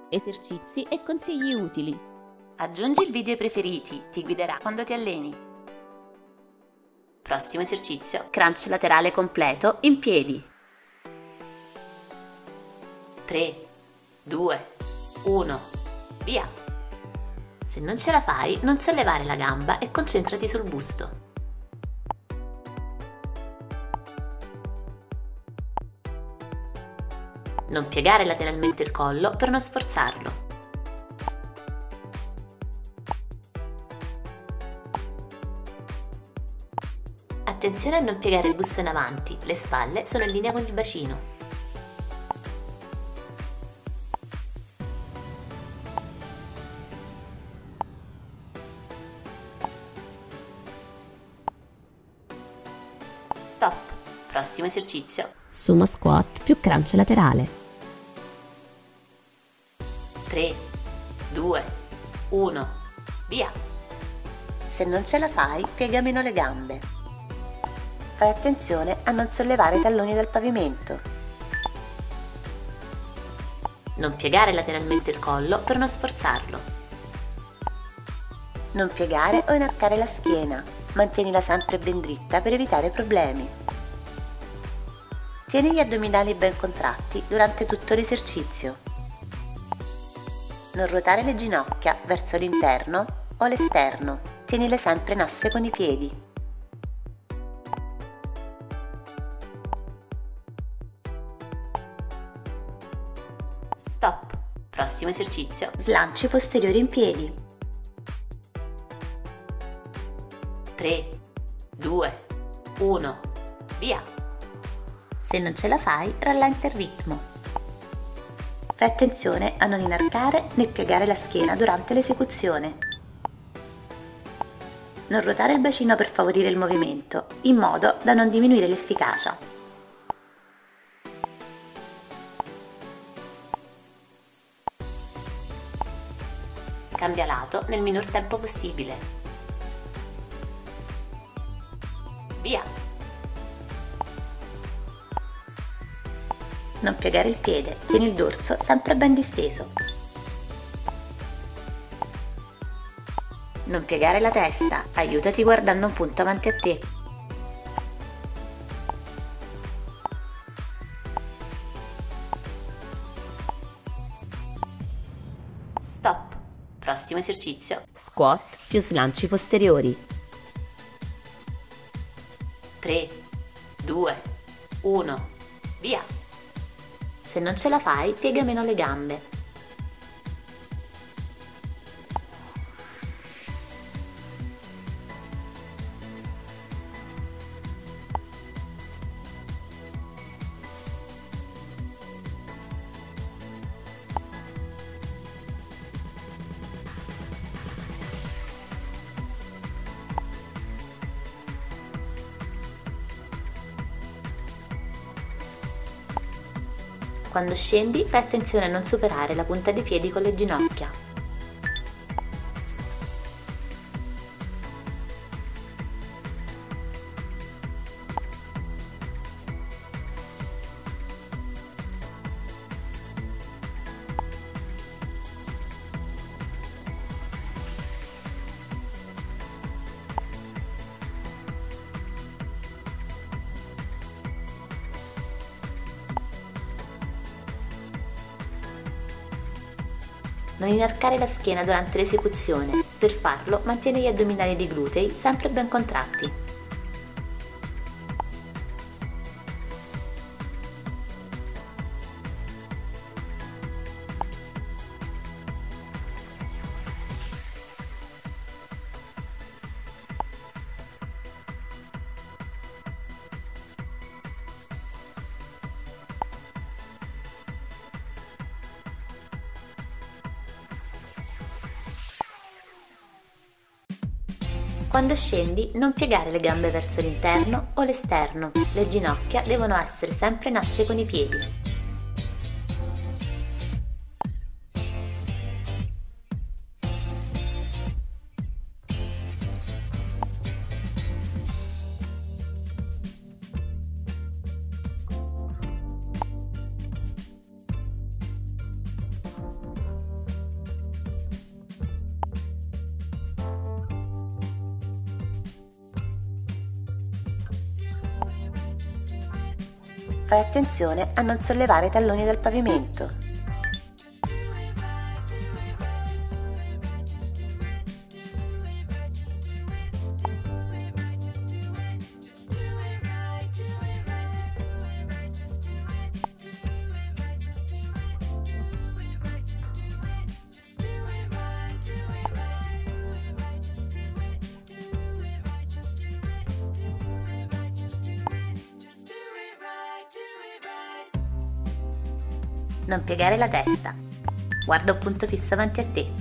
esercizi e consigli utili. Aggiungi il video ai preferiti, ti guiderà quando ti alleni. Prossimo esercizio, crunch laterale completo in piedi. 3, 2, 1, via! Se non ce la fai, non sollevare la gamba e concentrati sul busto. Non piegare lateralmente il collo per non sforzarlo. Attenzione a non piegare il busto in avanti, le spalle sono in linea con il bacino. Stop! Prossimo esercizio. Sumo squat più crunch laterale. 3, 2, 1, via! Se non ce la fai, piega meno le gambe. Fai attenzione a non sollevare i talloni dal pavimento. Non piegare lateralmente il collo per non sforzarlo. Non piegare o inarcare la schiena, mantienila sempre ben dritta per evitare problemi. Tieni gli addominali ben contratti durante tutto l'esercizio. Non ruotare le ginocchia verso l'interno o l'esterno, tienile sempre in asse con i piedi. Stop! Prossimo esercizio, slanci posteriori in piedi. 3, 2, 1, via! Se non ce la fai, rallenta il ritmo. Fai attenzione a non inarcare né piegare la schiena durante l'esecuzione. Non ruotare il bacino per favorire il movimento, in modo da non diminuire l'efficacia. Cambia lato nel minor tempo possibile. Via! Non piegare il piede, tieni il dorso sempre ben disteso. Non piegare la testa, aiutati guardando un punto avanti a te. Stop! Prossimo esercizio. Squat più slanci posteriori. 3, 2, 1, via! Se non ce la fai, piega meno le gambe. Quando scendi, fai attenzione a non superare la punta dei piedi con le ginocchia. Non inarcare la schiena durante l'esecuzione. Per farlo, mantieni gli addominali dei glutei sempre ben contratti. Quando scendi, non piegare le gambe verso l'interno o l'esterno. Le ginocchia devono essere sempre in asse con i piedi. Fai attenzione a non sollevare i talloni dal pavimento. Non piegare la testa. Guarda un punto fisso avanti a te.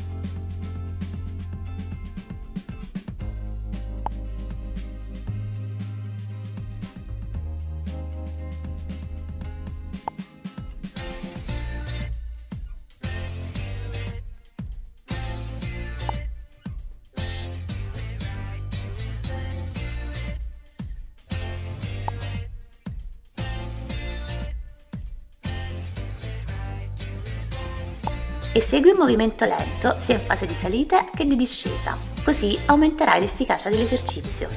Esegui un movimento lento sia in fase di salita che di discesa, così aumenterai l'efficacia dell'esercizio.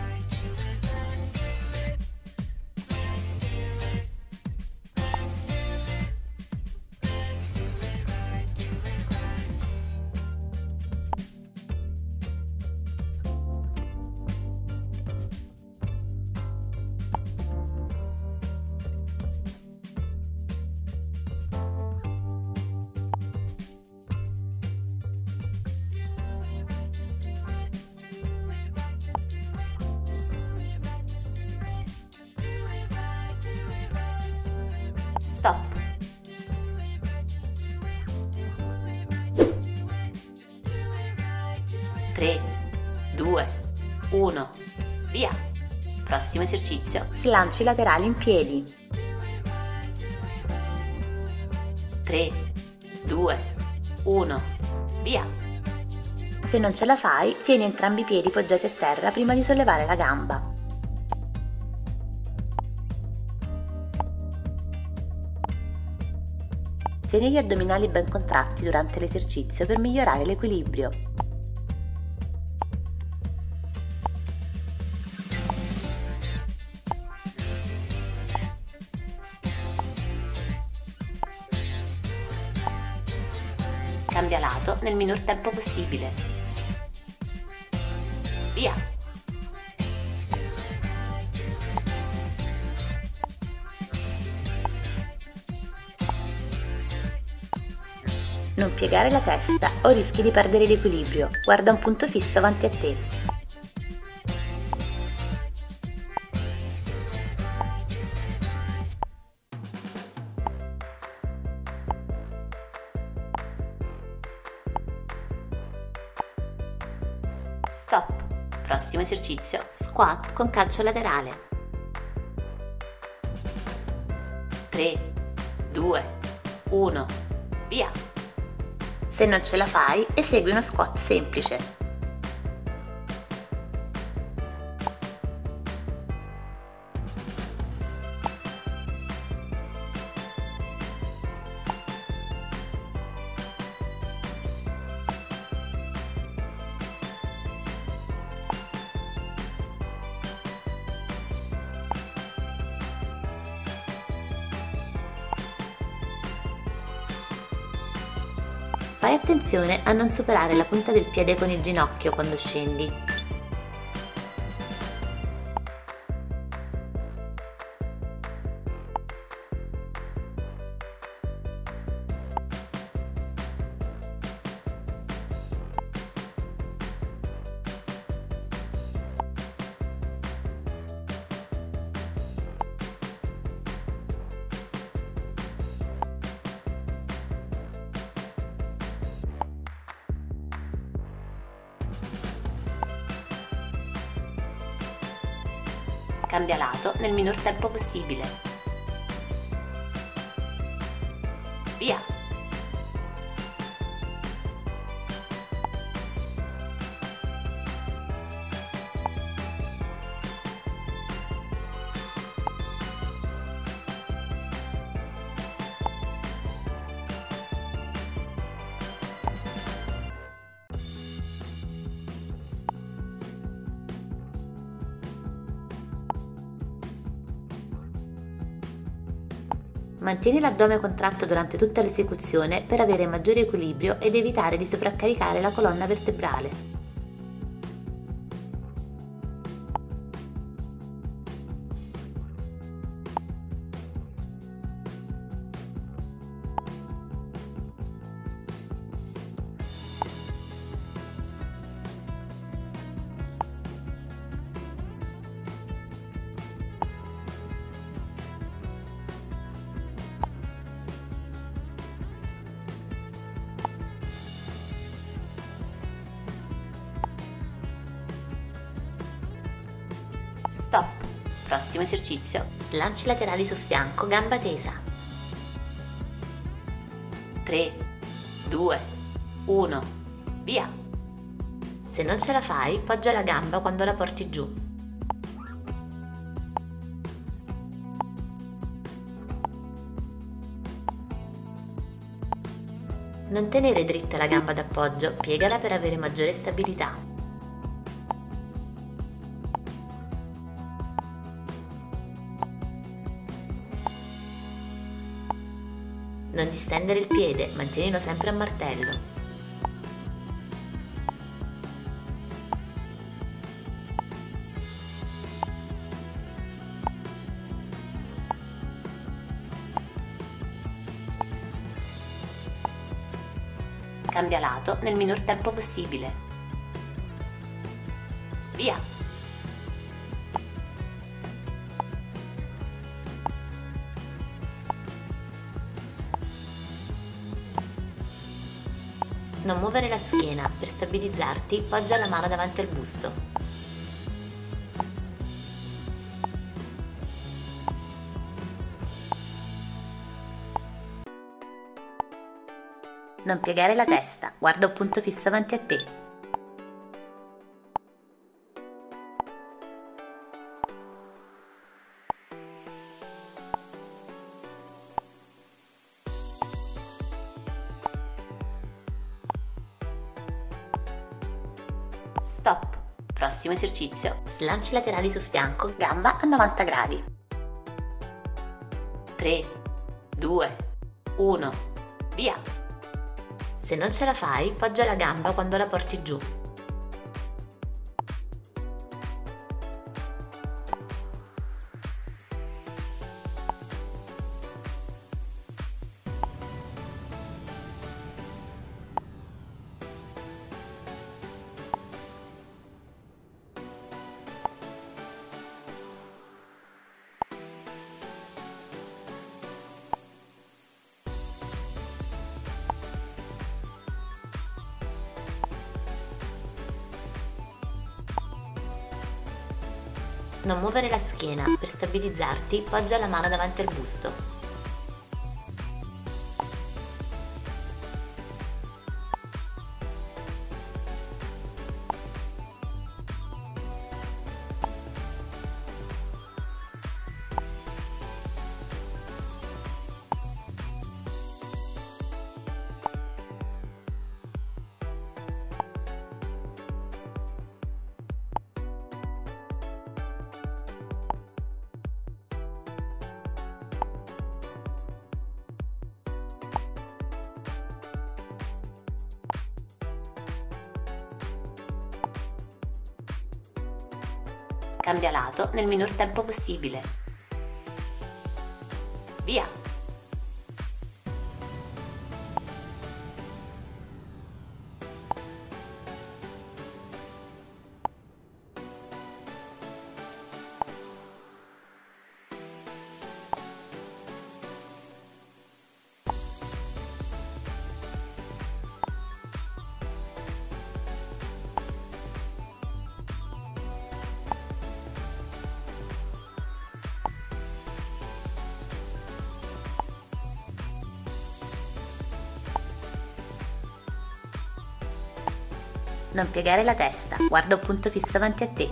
Stop. Tre, due, uno, via. Prossimo esercizio, slanci laterali in piedi. 3, 2, 1, via. Se non ce la fai, tieni entrambi i piedi poggiati a terra prima di sollevare la gamba. Tieni gli addominali ben contratti durante l'esercizio per migliorare l'equilibrio. Cambia lato nel minor tempo possibile. Via! Non piegare la testa o rischi di perdere l'equilibrio. Guarda un punto fisso avanti a te. Stop. Prossimo esercizio, squat con calcio laterale. 3, 2, 1, via! Se non ce la fai, esegui uno squat semplice. Fai attenzione a non superare la punta del piede con il ginocchio quando scendi. Cambia lato nel minor tempo possibile. Via! Mantieni l'addome contratto durante tutta l'esecuzione per avere maggiore equilibrio ed evitare di sovraccaricare la colonna vertebrale. Stop. Prossimo esercizio. Slanci laterali su fianco, gamba tesa. 3, 2, 1, via. Se non ce la fai, poggia la gamba quando la porti giù. Non tenere dritta la gamba d'appoggio, piegala per avere maggiore stabilità. Non distendere il piede, mantienilo sempre a martello. Cambia lato nel minor tempo possibile. Via! Non muovere la schiena, per stabilizzarti poggia la mano davanti al busto. Non piegare la testa, guarda un punto fisso avanti a te. Stop. Prossimo esercizio. Slanci laterali su fianco, gamba a 90 gradi. 3, 2, 1, via. Se non ce la fai, poggia la gamba quando la porti giù. Non muovere la schiena, per stabilizzarti poggia la mano davanti al busto. Cambia lato nel minor tempo possibile. Via! Non piegare la testa, guarda un punto fisso davanti a te.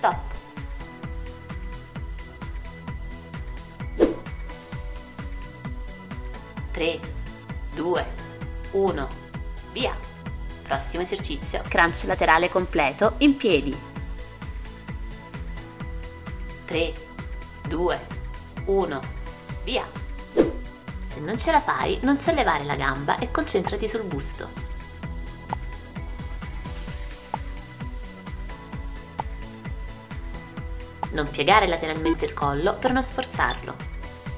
Stop. Tre, due, uno, via! Prossimo esercizio, crunch laterale completo in piedi. 3, 2, 1, via! Se non ce la fai, non sollevare la gamba e concentrati sul busto. Non piegare lateralmente il collo per non sforzarlo.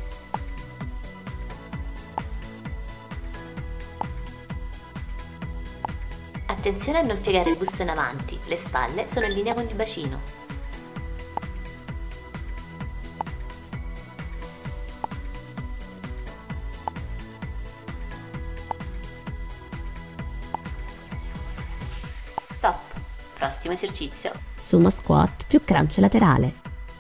Attenzione a non piegare il busto in avanti, le spalle sono in linea con il bacino. Stop. Prossimo esercizio. Sumo squat più crunch laterale.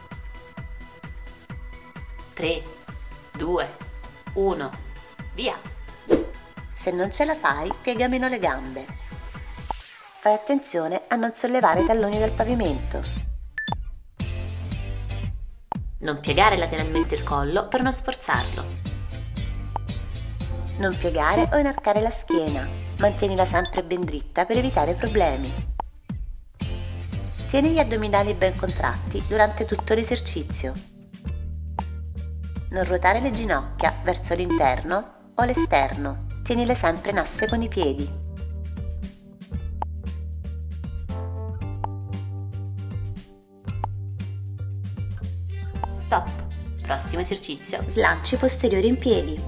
3, 2, 1, via! Se non ce la fai, piega meno le gambe. Fai attenzione a non sollevare i talloni dal pavimento. Non piegare lateralmente il collo per non sforzarlo. Non piegare o inarcare la schiena, mantienila sempre ben dritta per evitare problemi. Tieni gli addominali ben contratti durante tutto l'esercizio. Non ruotare le ginocchia verso l'interno o l'esterno, tienile sempre in asse con i piedi. Stop. Prossimo esercizio, slanci posteriori in piedi.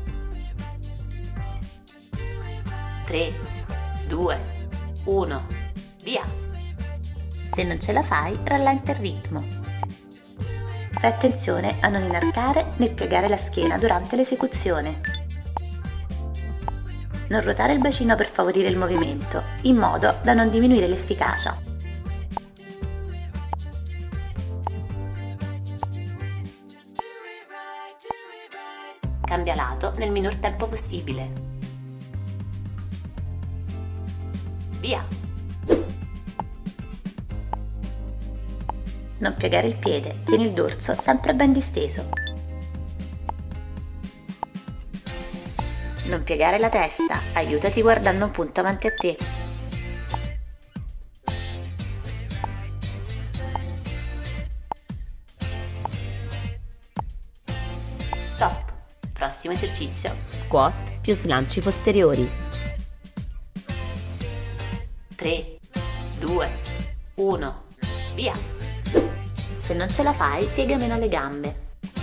3, 2, 1, via! Se non ce la fai, rallenta il ritmo. Fai attenzione a non inarcare né piegare la schiena durante l'esecuzione. Non ruotare il bacino per favorire il movimento, in modo da non diminuire l'efficacia. Cambia lato nel minor tempo possibile. Via! Non piegare il piede, tieni il dorso sempre ben disteso. Non piegare la testa, aiutati guardando un punto avanti a te. Stop. Prossimo esercizio. Squat più slanci posteriori. 3, 2, 1, via! Se non ce la fai, piega meno le gambe.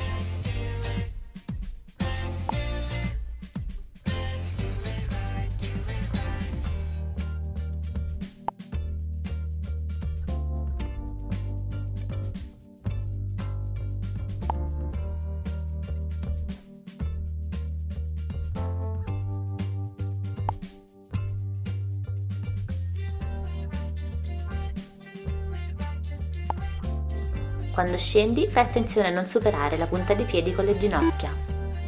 Quando scendi, fai attenzione a non superare la punta dei piedi con le ginocchia.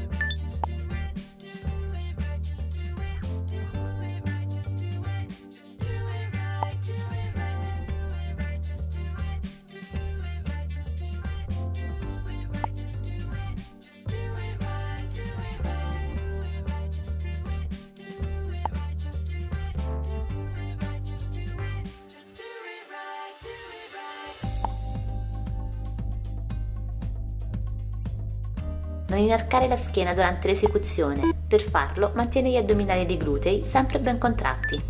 Non inarcare la schiena durante l'esecuzione. Per farlo, mantieni gli addominali dei glutei sempre ben contratti.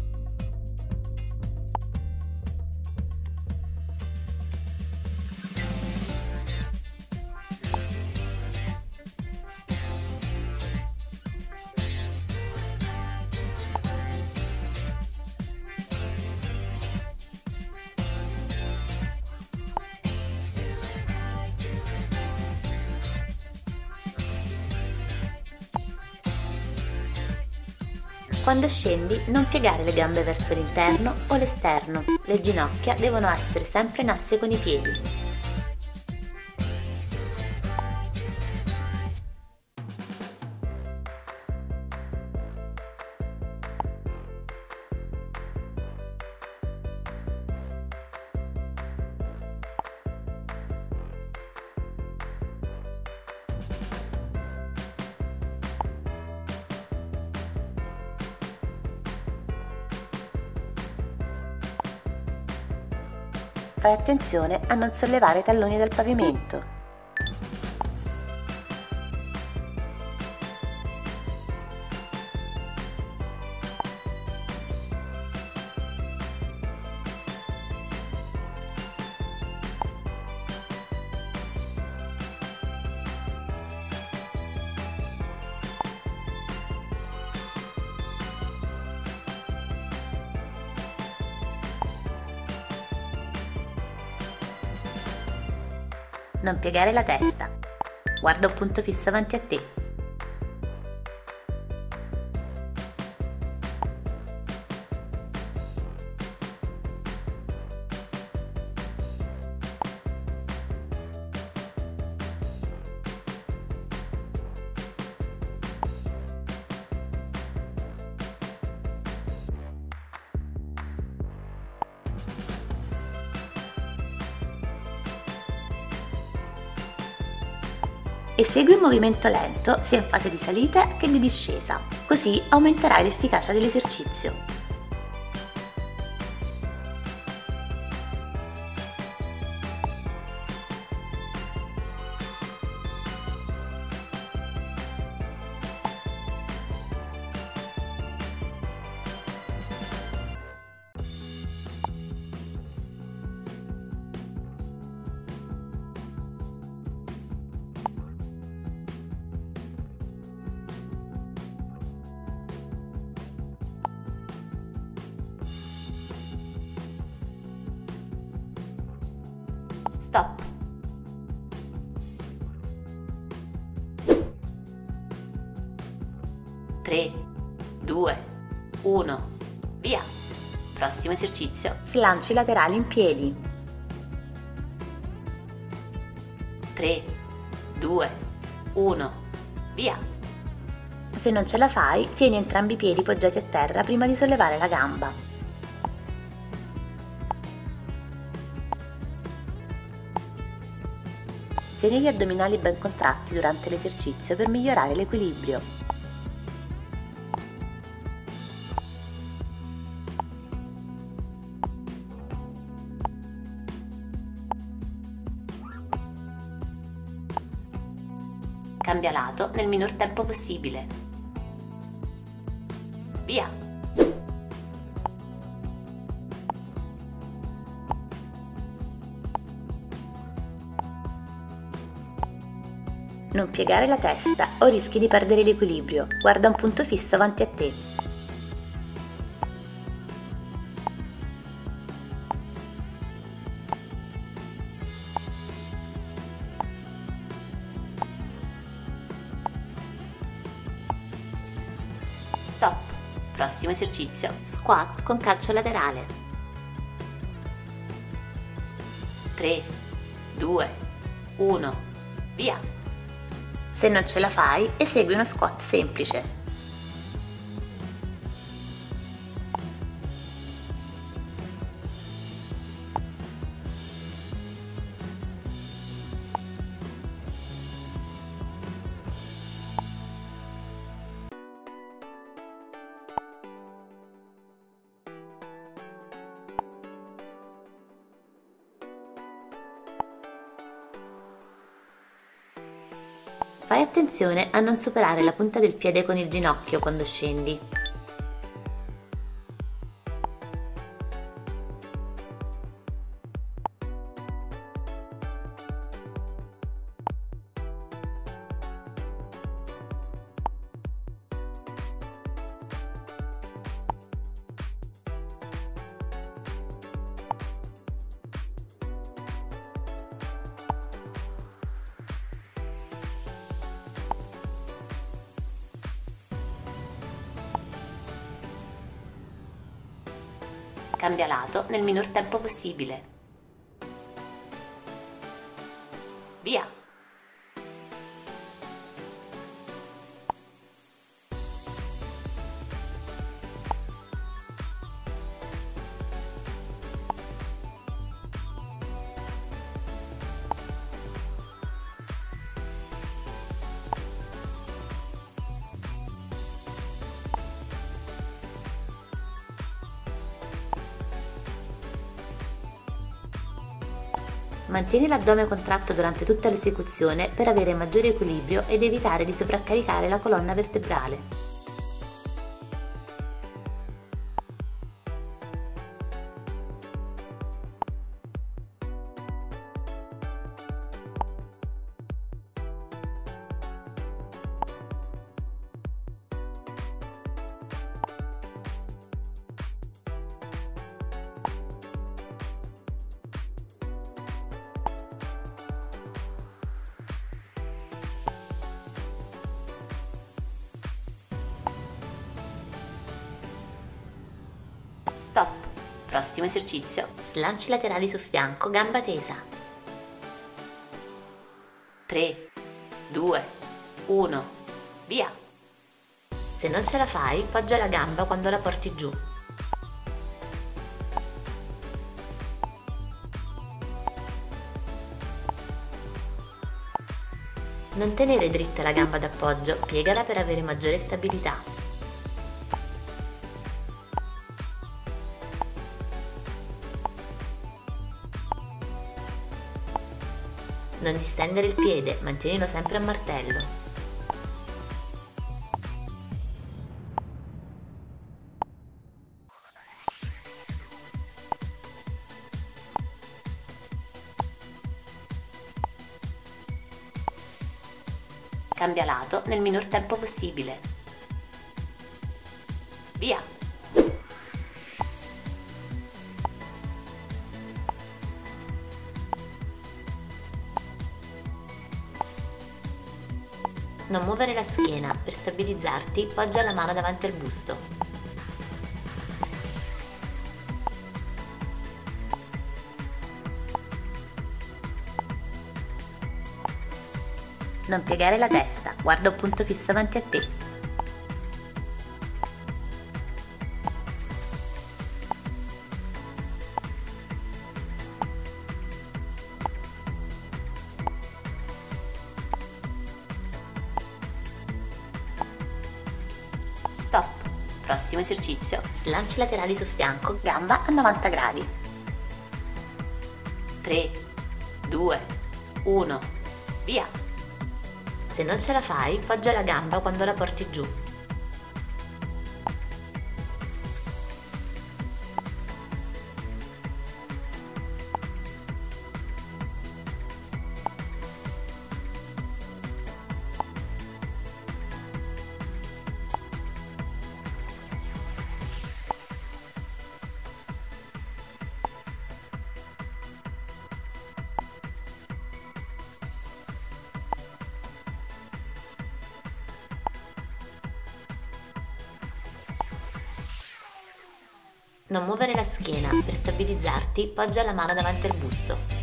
Quando scendi, non piegare le gambe verso l'interno o l'esterno. Le ginocchia devono essere sempre in asse con i piedi. Fai attenzione a non sollevare i talloni dal pavimento. Non piegare la testa. Guarda un punto fisso avanti a te. Esegui un movimento lento sia in fase di salita che di discesa, così aumenterai l'efficacia dell'esercizio. Stop. Tre, due, uno, via. Prossimo esercizio. Slanci laterali in piedi. 3, 2, 1, via. Se non ce la fai, tieni entrambi i piedi poggiati a terra prima di sollevare la gamba. Tieni gli addominali ben contratti durante l'esercizio per migliorare l'equilibrio. Cambia lato nel minor tempo possibile. Via! Non piegare la testa o rischi di perdere l'equilibrio. Guarda un punto fisso avanti a te. Stop. Prossimo esercizio. Squat con calcio laterale. 3, 2, 1, via! Se non ce la fai, esegui uno squat semplice. Fai attenzione a non superare la punta del piede con il ginocchio quando scendi. Cambia lato nel minor tempo possibile. Via! Mantieni l'addome contratto durante tutta l'esecuzione per avere maggiore equilibrio ed evitare di sovraccaricare la colonna vertebrale. Stop. Prossimo esercizio. Slanci laterali su fianco, gamba tesa. 3, 2, 1, via. Se non ce la fai, poggia la gamba quando la porti giù. Non tenere dritta la gamba d'appoggio, piegala per avere maggiore stabilità. Non distendere il piede, mantienilo sempre a martello. Cambia lato nel minor tempo possibile. Via! Non muovere la schiena, per stabilizzarti poggia la mano davanti al busto. Non piegare la testa, guarda un punto fisso davanti a te. Stop. Prossimo esercizio. Slanci laterali su fianco, gamba a 90 gradi. 3, 2, 1, via. Se non ce la fai, poggia la gamba quando la porti giù. Non muovere la schiena, per stabilizzarti poggia la mano davanti al busto.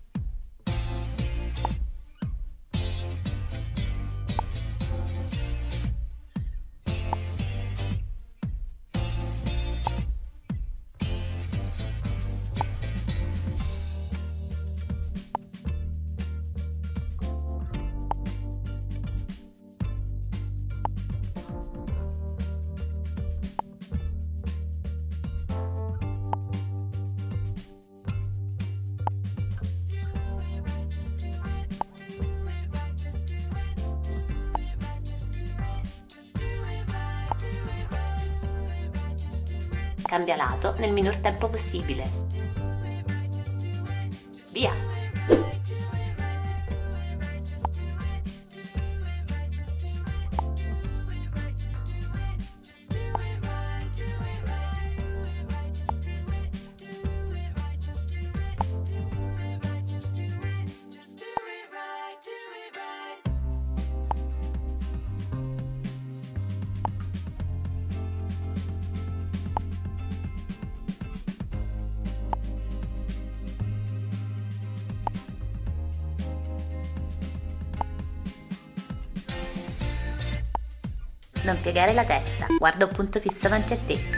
Cambia lato nel minor tempo possibile. Via! Non piegare la testa, guarda un punto fisso davanti a te.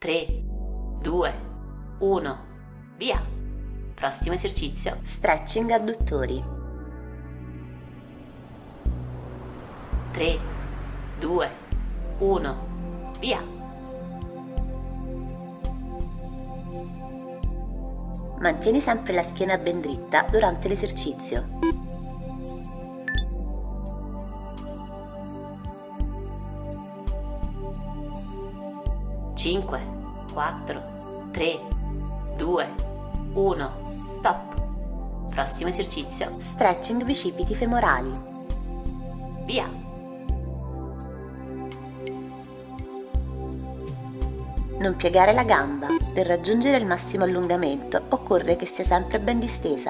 3, 2, 1, via! Prossimo esercizio, stretching addutttori. 3, 2, 1, via! Mantieni sempre la schiena ben dritta durante l'esercizio. 5, 4, 3, 2, 1, stop. Prossimo esercizio, stretching bicipiti femorali. Via. Non piegare la gamba. Per raggiungere il massimo allungamento occorre che sia sempre ben distesa.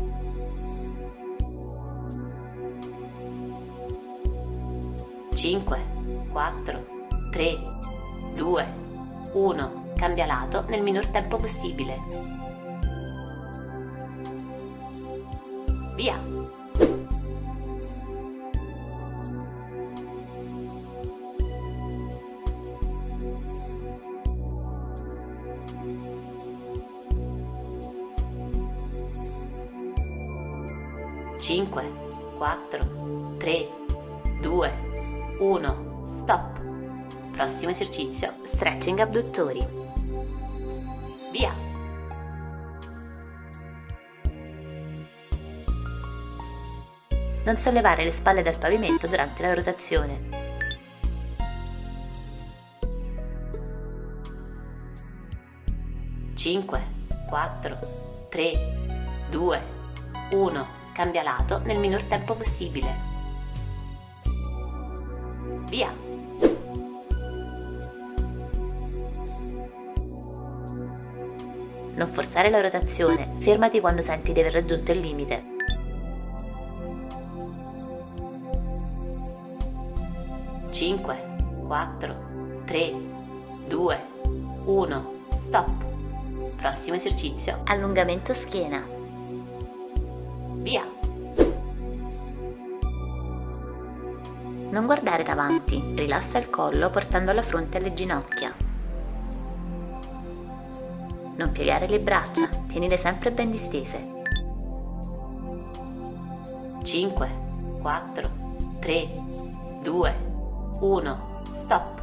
5, 4, 3, 2, 1. Cambia lato nel minor tempo possibile. Via! Cinque, 4, 3, 2, 1, stop! Prossimo esercizio, stretching abduttori. Via! Non sollevare le spalle dal pavimento durante la rotazione. Cinque, 4, 3, 2, 1. Cambia lato nel minor tempo possibile. Via! Non forzare la rotazione, fermati quando senti di aver raggiunto il limite. Cinque, 4, 3, 2, 1, stop. Prossimo esercizio, allungamento schiena. Via! Non guardare davanti, rilassa il collo portando la fronte alle ginocchia. Non piegare le braccia, tienile sempre ben distese. 5, 4, 3, 2, 1, stop.